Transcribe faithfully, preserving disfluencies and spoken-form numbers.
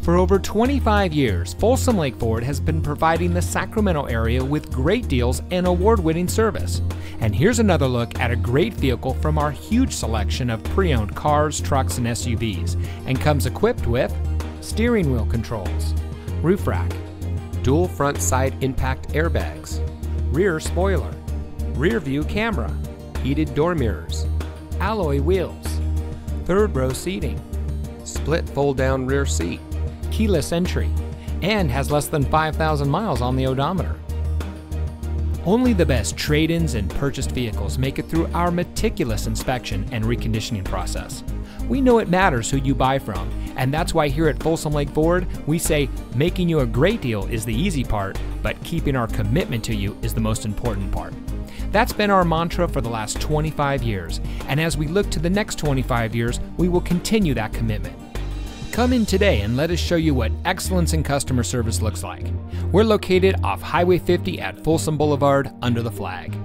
For over twenty-five years, Folsom Lake Ford has been providing the Sacramento area with great deals and award-winning service. And here's another look at a great vehicle from our huge selection of pre-owned cars, trucks, and S U Vs, and comes equipped with steering wheel controls, roof rack, dual front side impact airbags, rear spoiler, rear view camera, heated door mirrors, alloy wheels, third row seating, split fold-down rear seat, keyless entry, and has less than five thousand miles on the odometer. Only the best trade-ins and purchased vehicles make it through our meticulous inspection and reconditioning process. We know it matters who you buy from, and that's why here at Folsom Lake Ford, we say making you a great deal is the easy part, but keeping our commitment to you is the most important part. That's been our mantra for the last twenty-five years, and as we look to the next twenty-five years, we will continue that commitment. Come in today and let us show you what excellence in customer service looks like. We're located off Highway fifty at Folsom Boulevard under the flag.